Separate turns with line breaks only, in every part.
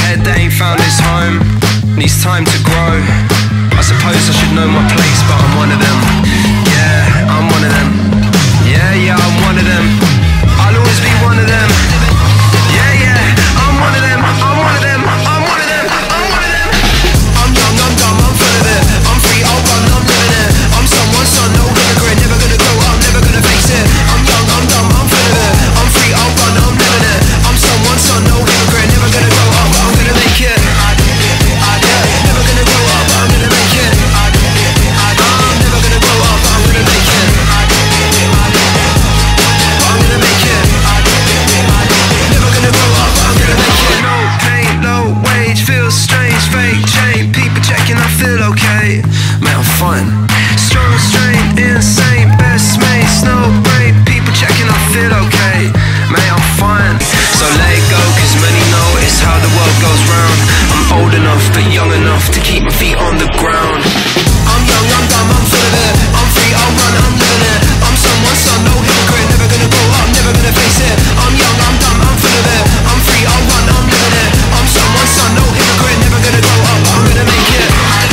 head that ain't found its home, needs time to grow. I suppose I should know my place, but I'm one of them. Yeah, I'm one of them. Yeah, I'm one of them. I'll always be one of them. Yeah, I'm one of them. I'm one of them. I'm one of them. I'm one of them. I'm young, I'm dumb, I'm full of it. I'm free, I'll run, I'm living it. I'm someone's son, no hypocrite, never gonna grow up, never gonna face it. I'm young, I'm dumb, I'm full of it. I'm free, I'll run, I'm living it. I'm someone's son, no hypocrite, never gonna grow up, I'm gonna make it. Never gonna grow up, I'm gonna make it. I'm never gonna grow up, I'm gonna make it. I'm gonna make it. Never gonna grow up, I'm gonna make it. No pain, low wage, feels strange, fake chain. People checking, I feel okay. Man, I'm fine. Strong, strain, insane, best mate, snow brain. People checking, I feel okay. Man, I'm fine. So let it go, cause many know it's how the world goes round. I'm old enough, but young enough to keep my feet on the ground. I'm young, I'm dumb, I'm full of it. I'm free, I'll run, I'm living it. I'm someone's son, no hypocrite, never gonna grow up, never gonna face it. I'm young, I'm dumb, I'm full of it. I'm free, I'll run, I'm living it. I'm someone's son, no hypocrite, never gonna grow up, I'm gonna make it.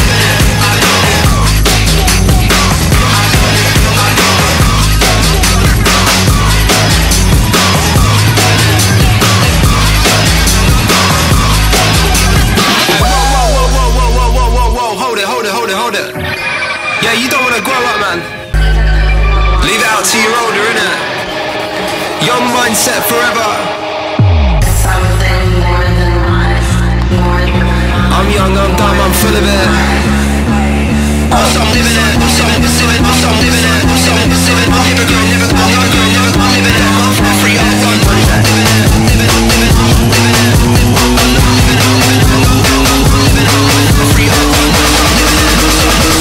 Hold it. Yeah, you don't wanna grow up, man. Leave it out till you're older, innit? Young mindset forever.
Something more than life, more than life.
I'm young, I'm dumb, I'm full of it. I'm living it. I'm living it. I'm hypocrite, never living it. I'm free, I'm fun.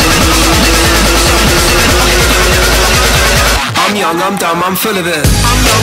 I'm young, I'm dumb, I'm full of it.